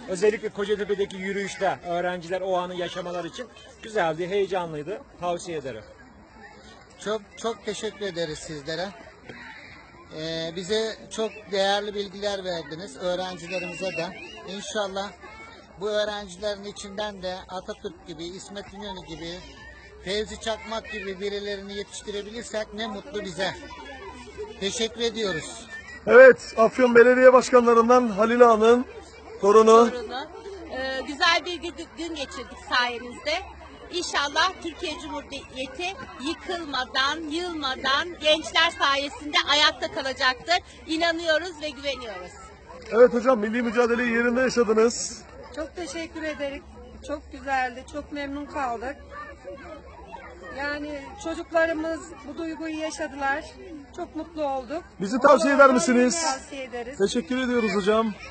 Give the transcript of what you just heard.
Özellikle Kocatepe'deki yürüyüşte öğrenciler o anı yaşamalar için güzeldi, heyecanlıydı. Tavsiye ederim. Çok çok teşekkür ederiz sizlere. Bize çok değerli bilgiler verdiniz. Öğrencilerimize de. İnşallah bu öğrencilerin içinden de Atatürk gibi, İsmet İnönü gibi, Fevzi Çakmak gibi birilerini yetiştirebilirsek ne mutlu bize. Teşekkür ediyoruz. Evet, Afyon Belediye Başkanlarından Halil Ağa'nın torunu. Güzel bir gün geçirdik sayenizde. İnşallah Türkiye Cumhuriyeti yıkılmadan, yılmadan gençler sayesinde ayakta kalacaktır. İnanıyoruz ve güveniyoruz. Evet hocam, milli mücadeleyi yerinde yaşadınız. Çok teşekkür ederim. Çok güzeldi. Çok memnun kaldık. Yani çocuklarımız bu duyguyu yaşadılar. Çok mutlu olduk. Bizi tavsiye eder Onlara misiniz? Tavsiye ederiz. Teşekkür ediyoruz hocam.